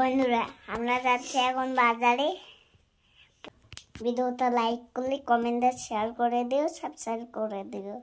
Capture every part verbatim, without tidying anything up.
বন্ধুরা আমরা যাচ্ছি এখন বাজারে। ভিডিওটা লাইক করলে কমেন্টে শেয়ার করে দিও, সাবস্ক্রাইব করে দিও।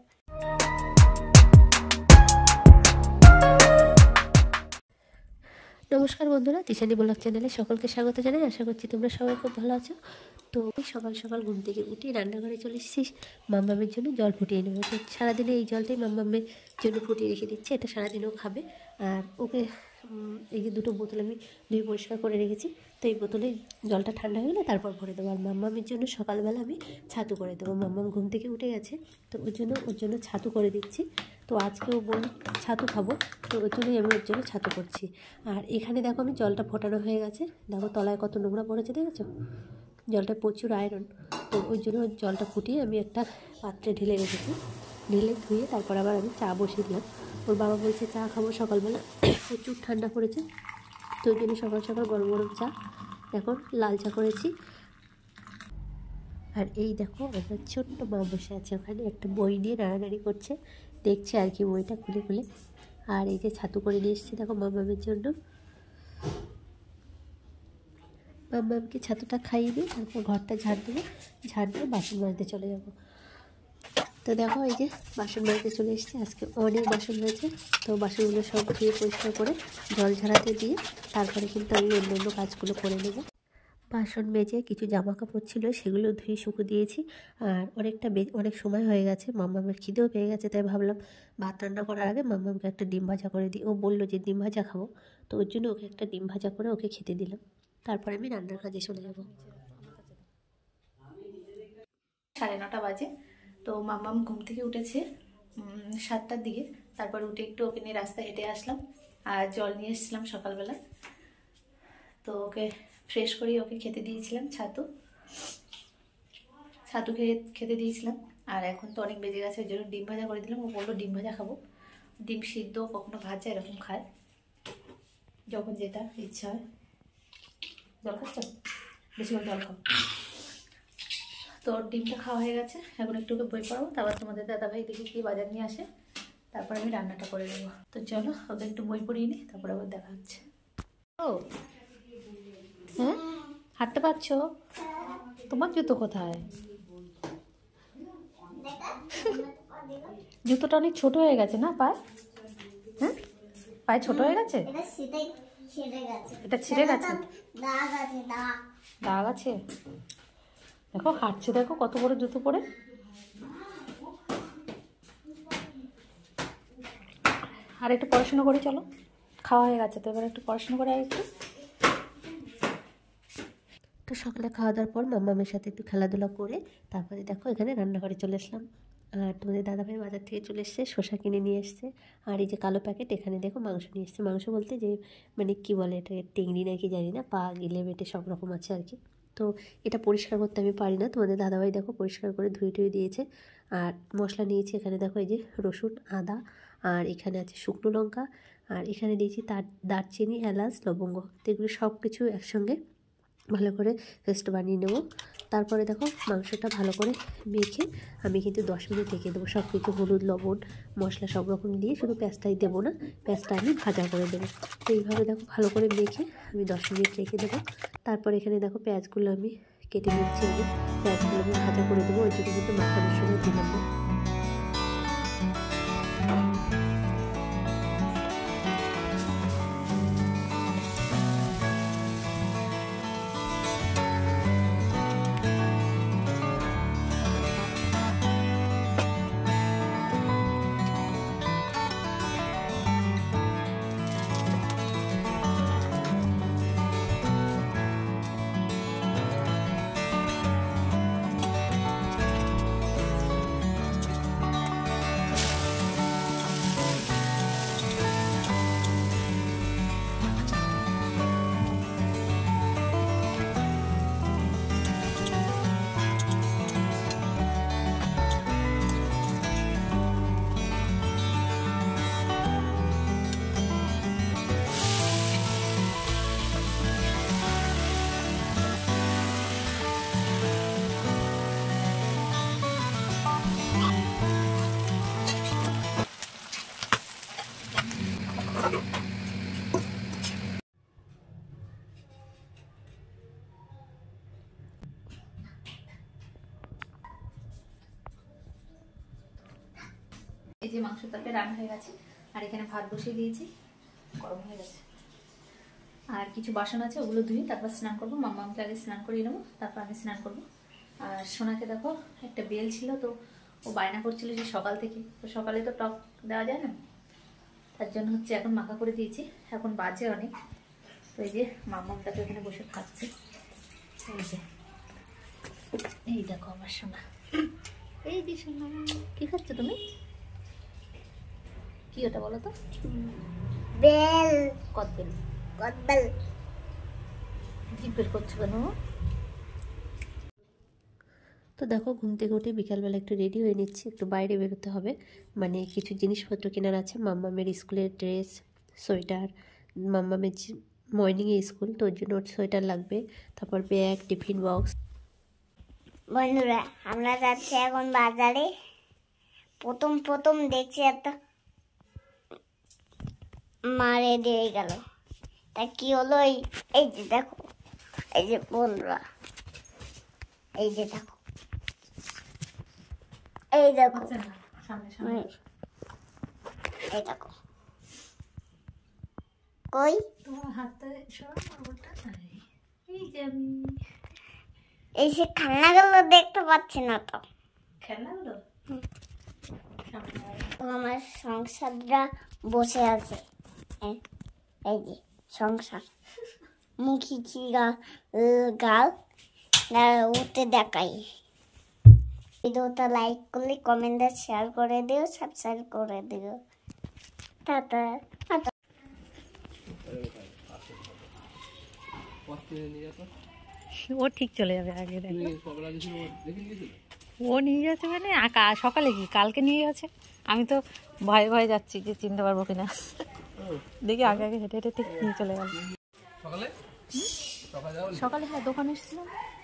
নমস্কার বন্ধুরা, তিশানি ব্লগ চ্যানেলে সকলকে স্বাগত জানাই। আশা করছি তোমরা সবাই খুব ভালো আছো। তো সকাল সকাল ঘুম থেকে উঠে রান্নাঘরে চলে এসেছি মাম্মামের জন্য জল ফুটিয়ে নেবো। তো সারাদিনে এই জলটাই মাম্মামের জন্য ফুটিয়ে রেখে দিচ্ছি, এটা সারাদিনও খাবে। আর ওকে এই যে দুটো বোতল আমি ধুয়ে পরিষ্কার করে রেখেছি, তো এই বোতলে জলটা ঠান্ডা হয়ে গেলে তারপর ভরে দেবো। আর মাম্মামের জন্য সকালবেলা আমি ছাতু করে দেবো। মাম্মাম ঘুম থেকে উঠে গেছে, তো ওর জন্য ওর জন্য ছাতু করে দিচ্ছি। তো আজকে ও বল ছাতু খাবো, তো ওর জন্যই আমি ওর জন্য ছাতু করছি। আর এখানে দেখো আমি জলটা ফোটানো হয়ে গেছে, দেখো তলায় কত নোংরা পড়েছে, দেখেছো? জলটা প্রচুর আয়রন, তো ওই জন্য জলটা ফুটিয়ে আমি একটা পাত্রে ঢেলে রেখেছি। ঢেলে ধুয়ে তারপর আবার আমি চা বসিয়ে দিলাম। ওর বাবা বলছে চা খাবো সকালবেলা, প্রচুর ঠান্ডা পড়েছে, তো ওই জন্য সকাল সকাল গরম গরম চা, দেখো লাল চা করেছি। আর এই দেখো আমার ছোট্ট মা বসে আছে ওখানে, একটা বই নিয়ে নাড়ানাড়ি করছে, দেখছে আর কি বইটা খুলে খুলে। আর এই যে ছাতু করে নিয়ে এসেছি দেখো মামামের জন্য। মামামকে ছাতুটা খাইয়ে দিয়ে তারপর ঘরটা ঝাড় দেবো, ঝাড় দিয়ে বাসন মাজতে চলে যাব। তো দেখো এই যে বাসন মাজতে চলে এসেছি, আজকে অনেক বাসন হয়েছে। তো বাসনগুলো সব ধুয়ে পরিষ্কার করে জল ঝাড়াতে দিয়ে তারপরে কিন্তু আমি অন্য অন্য কাজগুলো করে নেব। বাসন মেজে কিছু জামা কাপড় ছিল সেগুলো ধুয়ে শুকো দিয়েছি। আর অনেকটা অনেক সময় হয়ে গেছে, মাম্মামের খিদেও পেয়ে গেছে, তাই ভাবলাম ভাত রান্না করার আগে মাম্মামকে একটা ডিম ভাজা করে দিই। ও বললো যে ডিম ভাজা খাবো, তো ওর জন্য ওকে একটা ডিম ভাজা করে ওকে খেতে দিলাম। তারপরে আমি রান্নার কাজে চলে যাব। সাড়ে নটা বাজে। তো মাম্মাম ঘুম থেকে উঠেছে সাতটার দিকে। তারপর উঠে একটু ওকে নিয়ে রাস্তায় হেঁটে আসলাম, আর জল নিয়ে এসেছিলাম সকালবেলা। তো ওকে ফ্রেশ করিয়ে ওকে খেতে দিয়েছিলাম ছাতু ছাতু খেয়ে খেতে দিয়েছিলাম। আর এখন তো অনেক বেজে গেছে, ওই জন্য ডিম ভাজা করে দিলাম। ও বললো ডিম ভাজা খাবো, ডিম সিদ্ধ কখনো ভাজা এরকম খায়, যখন যেটা ইচ্ছা হয়। জল খাচ্ছ? বেশি করে জল খাও। তো ডিমটা খাওয়া হয়ে গেছে, এখন একটু ওকে বই পড়াবো, তারপর তোমাদের দাদাভাই দেখি কি বাজার নিয়ে আসে, তারপর আমি রান্নাটা করে দেবো। তো চলো ওকে একটু বই পড়িয়ে নিই, তারপরে আবার দেখা হচ্ছে। ও হ্যাঁ, হাঁটতে পারছো? তোমার জুতো কোথায়? জুতোটা অনেক ছোট হয়ে গেছে না পায়ে? হ্যাঁ, পায়ে ছোট হয়ে গেছে, এটা ছিঁড়ে গেছে, দাগ আছে। দেখো হাঁটছে, দেখো কত বড় জুতো পরে। আর একটু পড়াশোনা করে চলো, খাওয়া হয়ে গেছে তো এবার একটু পড়াশোনা করে আর একটু। তো সকালে খাওয়া দাওয়ার পর মাম্মামের সাথে একটু খেলাধুলা করে তারপরে দেখো এখানে রান্নাঘরে চলে আসলাম। আর তোমাদের দাদাভাই বাজার থেকে চলে এসছে, শসা কিনে নিয়ে এসছে। আর এই যে কালো প্যাকেট, এখানে দেখো মাংস নিয়ে এসছে। মাংস বলতে যে মানে কি বলে এটা, টেংরি নাকি জানি না, পা গিলে বেটে সব রকম আছে আর কি। তো এটা পরিষ্কার করতে আমি পারি না, তোমাদের দাদাভাই দেখো পরিষ্কার করে ধুয়ে টুয়ে দিয়েছে। আর মশলা নিয়েছি এখানে দেখো, এই যে রসুন, আদা, আর এখানে আছে শুকনো লঙ্কা, আর এখানে দিয়েছি তার দারচিনি, এলাচ, লবঙ্গ। তো এগুলো সব কিছু একসঙ্গে ভালো করে পেস্ট বানিয়ে নেব। তারপরে দেখো মাংসটা ভালো করে মেখে আমি কিন্তু দশ মিনিট রেখে দেবো। সব কিছু হলুদ, লবণ, মশলা সব রকম দিয়ে, শুধু পেঁয়াজটাই দেবো না, পেঁয়াজটা আমি ভাজা করে দেবো। তো এইভাবে দেখো ভালো করে মেখে আমি দশ মিনিট রেখে দেবো। তারপর এখানে দেখো পেঁয়াজগুলো আমি কেটে নিচ্ছি, আমি পেঁয়াজগুলো আমি ভাজা করে দেবো, ওই জন্য কিন্তু মাখানোর সময় দিলাম না। এই যে মাংস তরকারি রান্না হয়ে গেছে, আর এখানে ভাত বসিয়ে দিয়েছি, গরম হয়ে গেছে। আর কিছু বাসন আছে, ওগুলো ধুই, তারপর স্নান করবো। মাম্মাকে আগে স্নান করিয়ে নেবো, তারপর আমি স্নান করবো। আর সোনাকে দেখো একটা বেল ছিল, তো ও বায়না করছিল যে সকাল থেকে, তো সকালে তো টক দেওয়া যায় না, তার জন্য হচ্ছে এখন মাখা করে দিয়েছি। এখন বাজে অনেক, তো এই যে মাম্মাটাকে এখানে বসে খাচ্ছে। এই যে এই দেখো আমার সোনা, এই যে সোনা, কি খাচ্ছ তুমি? কি ওটা বলো তো? বেল। কদবেল। কদবেল। জিভ বের করছো কেন? তো দেখো ঘুম থেকে উঠে বিকালবেলা একটু রেডি হয়ে নিচ্ছি, একটু বাইরে বেরোতে হবে, মানে কিছু জিনিসপত্র কেনার আছে। মাম্মামের স্কুলের ড্রেস, সোয়েটার, মাম্মামের মর্নিংয়ে স্কুল, তো ওর জন্য ওর সোয়েটার লাগবে, তারপর ব্যাগ, টিফিন বক্স। বন্ধুরা আমরা যাচ্ছি এখন বাজারে। প্রথম প্রথম দেখছি একটা মারে দিয়ে গেল, তা কি হলো? এই এই যে দেখো, এই যে বন্ধুরা, এই যে দেখো, এই দেখো, সামনে সামনে এই দেখো, কই তোমার হাতটা সরাটা, এই যে আমি এই সে খেলনাগুলো দেখতে পাচ্ছি না তো। খেলনাগুলো আমার সংসারটা বসে আছে, এই- এই যে সংসার মুখি চিরা গাল উঠতে দেখাই। ভিডিওটা লাইক করলে, কমেন্টে শেয়ার করে দিও, সাবস্ক্রাইব করে দিও। টাটা। ও ঠিক চলে যাবে আগে। ও নিয়ে যাচ্ছে মানে আকা- সকালে কি কালকে নিয়ে গেছে, আমি তো ভয়ে ভয়ে যাচ্ছি যে চিনতে পারবো কিনা। দেখি আগে আগে হেঁটে হেঁটে ঠিক নিয়ে চলে গেল। সকালে হ্যাঁ দোকানে এসেছিলাম।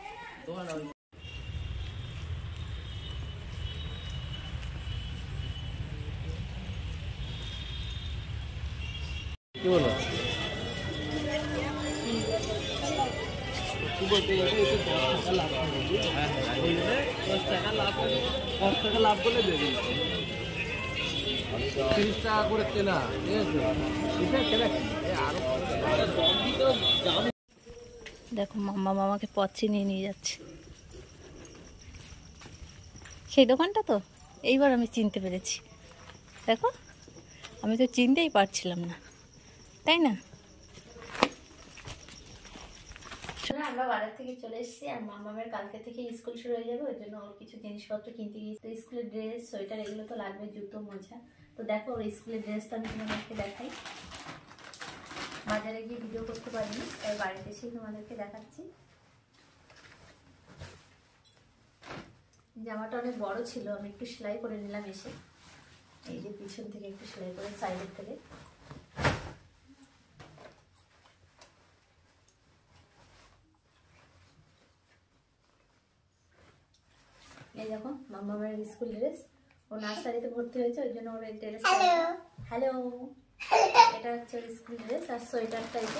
কি বলো? তিরিশ টাকা করে কেনা, ঠিক আছে? দেখো মাম্মা মামাকে পথ চিনিয়ে নিয়ে যাচ্ছে সেই দোকানটা। তো এইবার আমি চিনতে পেরেছি, দেখো আমি তো চিনতেই পারছিলাম না, তাই না? আমরা বাজার থেকে চলে এসেছি, আর মামামের কালকে থেকে স্কুল শুরু হয়ে যাবে, ওই জন্য ওর কিছু জিনিসপত্র কিনতে গিয়েছি। তো স্কুলের ড্রেস, সোয়েটার এগুলো তো লাগবে, জুতো, মোজা। তো দেখো ওর স্কুলের ড্রেসটা আমি তোমাদেরকে দেখাই। বাজারে গিয়ে ভিডিও করতে পারিনি, তাই বাড়িতে এসে তোমাদেরকে দেখাচ্ছি। জামাটা অনেক বড় ছিল, আমি একটু সেলাই করে নিলাম এসে, এই যে পিছন থেকে একটু সেলাই করে, সাইডের থেকে। এই দেখো মাম্মামের স্কুল ড্রেস, ও নার্সারিতে ভর্তি হয়েছে, ওই জন্য ওর এই ড্রেস। হ্যালো, এটা হচ্ছে ওর স্কুল ড্রেস। আর সোয়েটারটা এই যে,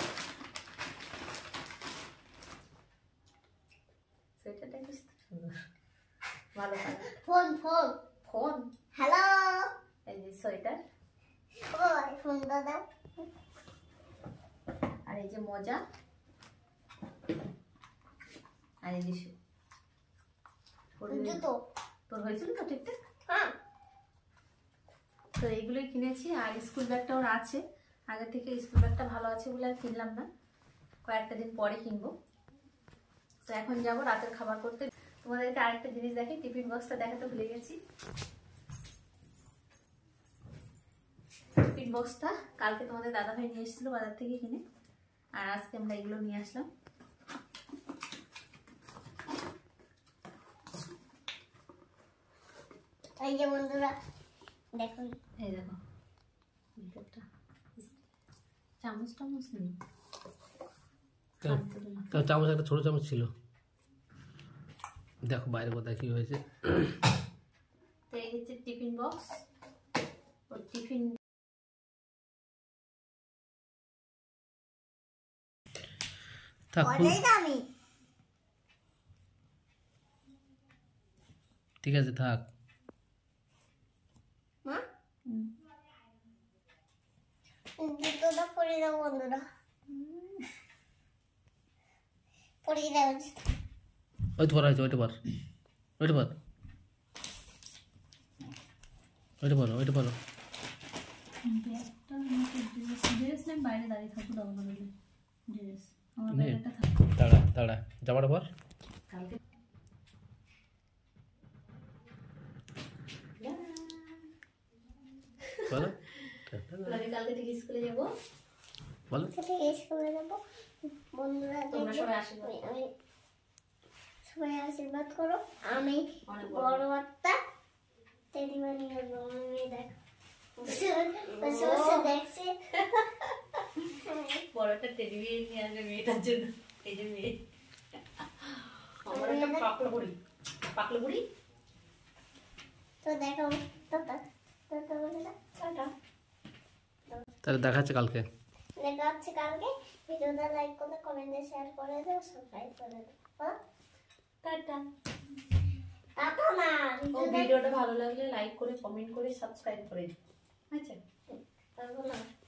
সোয়েটারটা বেশ সুন্দর, ভালো colour. Phone phone phone, hello, এই যে সোয়েটার, ওই ফোন দাদা। আর এই যে মোজা, আর এই যে জুতো। তোর হয়েছিল তো ঠিকঠাক? হ্যাঁ। তো এইগুলোই কিনেছি। আর স্কুল ব্যাগটা ওর আছে আগে থেকে, স্কুল ব্যাগটা ভালো আছে বলে আর কিনলাম না, কয়েকটা দিন পরে কিনবো। তো এখন যাবো রাতের খাবার করতে। তোমাদেরকে আরেকটা জিনিস দেখি, টিফিন বক্সটা দেখাতে ভুলে গেছি। টিফিন বক্সটা কালকে তোমাদের দাদাভাই নিয়ে এসেছিল বাজার থেকে কিনে, আর আজকে আমরা এগুলো নিয়ে আসলাম। এই যে বন্ধুরা দেখুন, এই দেখো চামচ টামচ নেই, চামচ একটা ছোট চামচ ছিল, দেখো বাইরে কোথায় কি হয়েছে। তো এই হচ্ছে টিফিন বক্স, ও টিফিন আমি ঠিক আছে থাক। মা জুতোটা পরে দাও বন্ধুরা, পরে দাও। ওই তো পর আছে, ওইটা পর, ওইটা পর, ওইটা পর, ওইটা পর। ব্যাগটা আমাকে ড্রেস ড্রেস না বাইরে দাঁড়িয়ে থাকবো তখন হবে ড্রেস আমার নে। ব্যাগটা থাকবে তাড়া তাড়া জামাটা পর। কালকে বলো আমি কালকে থেকে স্কুলে যাবো বলো। থেকে স্কুলে যাবো বন্ধুরা, তোমরা দেখবে। সবাই আশীর্বাদ আমি- আমি সবাই আশীর্বাদ করো। আমি অনেক বড় বড় একটা টেডি বিয়ার নিয়ে আসবো। আমি দেখ বসে বসে বসে দেখছি। বড় একটা টেডি বিয়ার নিয়ে আসবে মেয়েটার জন্য। এই যে মেয়ে আমার একটা পাকলো বুড়ি পাকলো বুড়ি তো দেখো টাটা টাটা বলে না টাটা। তাহলে দেখাচ্ছে কালকে। দেখা হচ্ছে কালকে। ভিডিওটা লাইক করে কমেন্টে শেয়ার করে দাও, সাবস্ক্রাইব করে দাও। টাটা। টাটা না, ও ভিডিওটা ভালো লাগলে লাইক করে কমেন্ট করে সাবস্ক্রাইব করে দিন। আচ্ছা ভিডিওটা